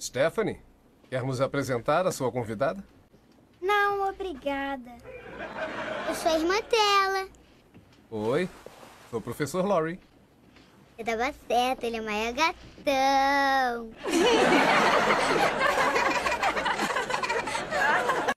Stephanie, quer nos apresentar a sua convidada? Não, obrigada. Eu sou a irmã dela. Oi, sou o professor Laurie. Você tava certo, ele é maior gatão.